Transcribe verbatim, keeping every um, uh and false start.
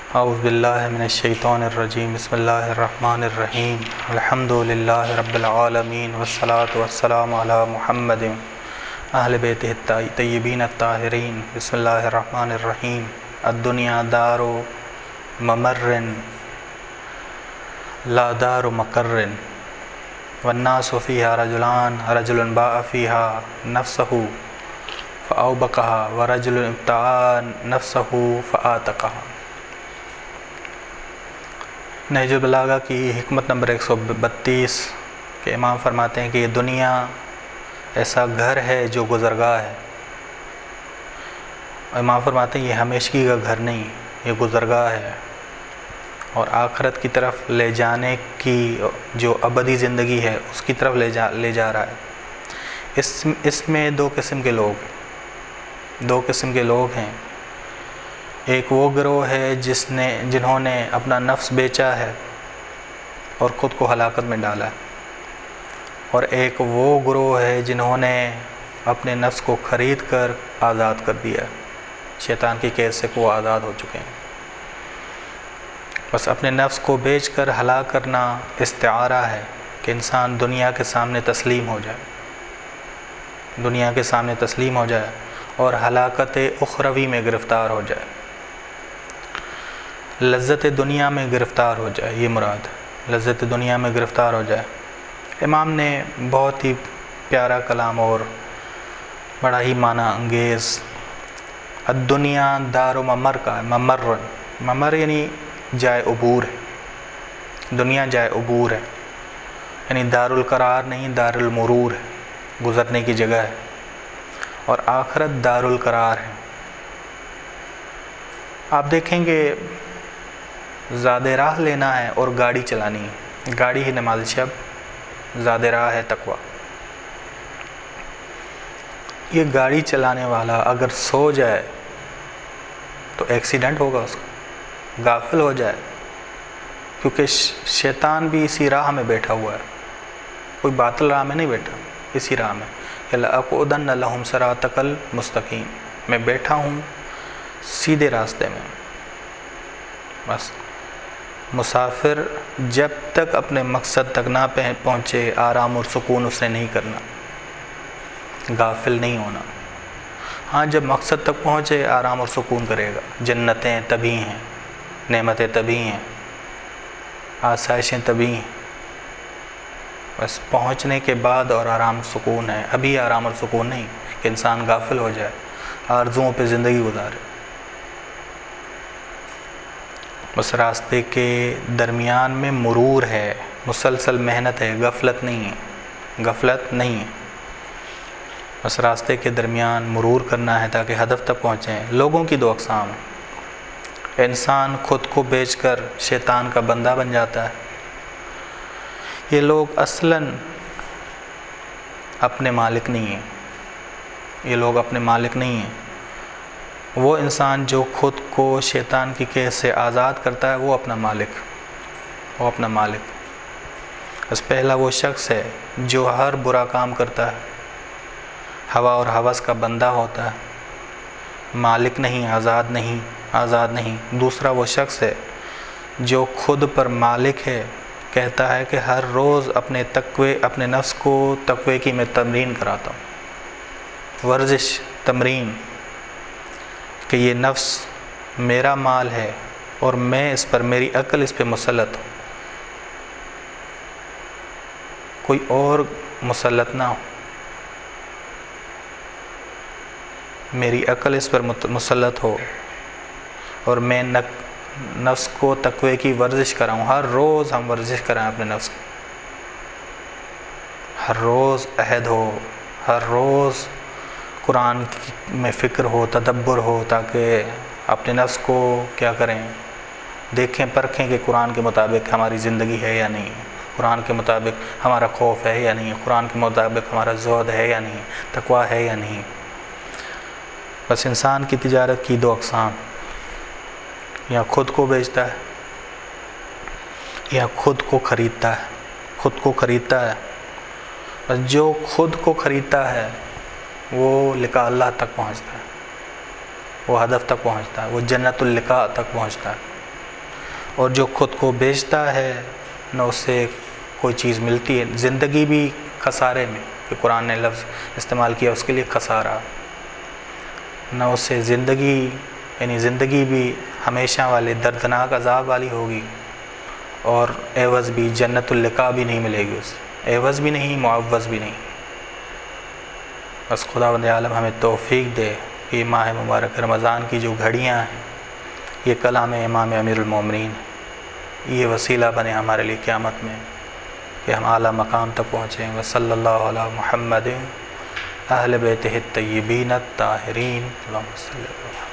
اعوذ باللہ من الشیطان الرجیم بسم اللہ الرحمن الرحیم الحمد للہ رب العالمین والصلاة والسلام علی محمد اہل بیتہ الطیبین الطاہرین بسم اللہ الرحمن الرحیم الدنیا دار ممر لا دار مقر والناس فیہا رجلان رجل باع فیہا نفسہ فاوبقہا ورجل ابتاع نفسہ فآتقہا۔ نہج البلاغہ کی حکمت نمبر ایک سو بتیس کے امام فرماتے ہیں کہ یہ دنیا ایسا گھر ہے جو گزرگاہ ہے۔ امام فرماتے ہیں یہ ہمیشگی کا گھر نہیں، یہ گزرگاہ ہے، اور آخرت کی طرف لے جانے کی جو ابدی زندگی ہے اس کی طرف لے جا لے جا رہا ہے۔ اس اس میں دو قسم کے لوگ دو قسم کے لوگ ہیں۔ ایک وہ گروہ ہے جس نے جنہوں نے اپنا نفس بیچا ہے اور خود کو ہلاکت میں ڈالا ہے، اور ایک وہ گروہ ہے جنہوں نے اپنے نفس کو خرید کر آزاد کر دیا ہے، شیطان کی قید سے وہ آزاد ہو چکے ہیں۔ بس اپنے نفس کو بیچ کر ہلاک کرنا استعارہ ہے کہ انسان دنیا کے سامنے تسلیم ہو جائے دنیا کے سامنے تسلیم ہو جائے اور ہلاکت اخروی میں گرفتار ہو جائے، لذت دنیا میں گرفتار ہو جائے، یہ مراد ہے، لذت دنیا میں گرفتار ہو جائے۔ امام نے بہت ہی پیارا کلام اور بڑا ہی معنی انگیز الدنیا دار و ممر کا ہے۔ ممر ممر یعنی جائے عبور ہے، دنیا جائے عبور ہے، یعنی دار القرار نہیں، دار المرور ہے، گزرنے کی جگہ ہے، اور آخرت دار القرار ہے۔ آپ دیکھیں گے زیادہ راہ لینا ہے اور گاڑی چلانی ہے، گاڑی ہی نماز شب، زیادہ راہ ہے تقوی۔ یہ گاڑی چلانے والا اگر سو جائے تو ایکسیڈنٹ ہوگا، اس کا غافل ہو جائے، کیونکہ شیطان بھی اسی راہ میں بیٹھا ہوا ہے، کوئی باطل راہ میں نہیں بیٹھا، اسی راہ میں لَأَقْعُدَنَّ لَهُمْ صِرَاطَكَ الْمُسْتَقِيمَ، میں بیٹھا ہوں سیدھے راستے میں۔ بس مسافر جب تک اپنے مقصد تک نہ پہنچے آرام اور سکون اس نے نہیں کرنا، غافل نہیں ہونا۔ ہاں جب مقصد تک پہنچے آرام اور سکون کرے گا، جنتیں تبھی ہیں، نعمتیں تبھی ہیں، آسائشیں تبھی ہیں، بس پہنچنے کے بعد اور آرام سکون ہے، ابھی آرام اور سکون نہیں کہ انسان غافل ہو جائے، آرزوؤں پہ زندگی گزارے۔ بس راستے کے درمیان میں مرور ہے، مسلسل محنت ہے، غفلت نہیں ہے، غفلت نہیں ہے، بس راستے کے درمیان مرور کرنا ہے تاکہ ہدف تک پہنچیں۔ لوگوں کی دو اقسام ہیں، انسان خود کو بیچ کر شیطان کا بندہ بن جاتا ہے، یہ لوگ اصلاً اپنے مالک نہیں ہیں، یہ لوگ اپنے مالک نہیں ہیں۔ وہ انسان جو خود کو شیطان کی قید سے آزاد کرتا ہے وہ اپنا مالک وہ اپنا مالک بس پہلا وہ شخص ہے جو ہر برا کام کرتا ہے، ہوا اور ہوس کا بندہ ہوتا ہے، مالک نہیں، آزاد نہیں آزاد نہیں دوسرا وہ شخص ہے جو خود پر مالک ہے، کہتا ہے کہ ہر روز اپنے تقوی اپنے نفس کو تقوی کی میں تمرین کراتا ہوں، ورزش، تمرین، کہ یہ نفس میرا مال ہے اور میں اس پر، میری عقل اس پہ مسلط ہوں، کوئی اور مسلط نہ ہو، میری عقل اس پر مسلط ہو، اور میں نفس کو تقوی کی ورزش کراؤں۔ ہر روز ہم ورزش کرائیں اپنے نفس کی، ہر روز عہد ہو، ہر روز قرآن میں فکر ہو، تدبر ہو، تاکہ اپنے نفس کو کیا کریں، دیکھیں پرکھیں کہ قرآن کے مطابق ہماری زندگی ہے یا نہیں، قرآن کے مطابق ہمارا خوف ہے یا نہیں، قرآن کے مطابق ہمارا زہد ہے یا نہیں، تقوی ہے یا نہیں۔ بس انسان کی تجارت کی دو اقسام، یا خود کو بیچتا ہے یا خود کو خریدتا ہے خود کو خریدتا ہے بس جو خود کو خریدتا ہے وہ لقاء اللہ تک پہنچتا ہے، وہ ہدف تک پہنچتا ہے، وہ جنت اللقاء تک پہنچتا ہے۔ اور جو خود کو بیچتا ہے نہ اس سے کوئی چیز ملتی ہے، زندگی بھی خسارے میں، کہ قرآن نے لفظ استعمال کیا اس کے لیے خسارہ، نہ اس سے زندگی یعنی زندگی بھی ہمیشہ والے دردناک عذاب والی ہوگی، اور عوض بھی جنت اللقاء بھی نہیں ملے گی، اس عوض بھی نہیں، معوض بھی نہیں۔ بس خداوند عالم ہمیں توفیق دے کہ ماہ مبارک رمضان کی جو گھڑیاں ہیں یہ کلام امام امیر المومنین، یہ وسیلہ بنے ہمارے لیے قیامت میں کہ ہم اعلیٰ مقام تک پہنچیں۔ وصلی اللہ علی محمد اہل بیتہ الطیبین الطاہرین، اللہم صلی اللہ علیہ وسلم۔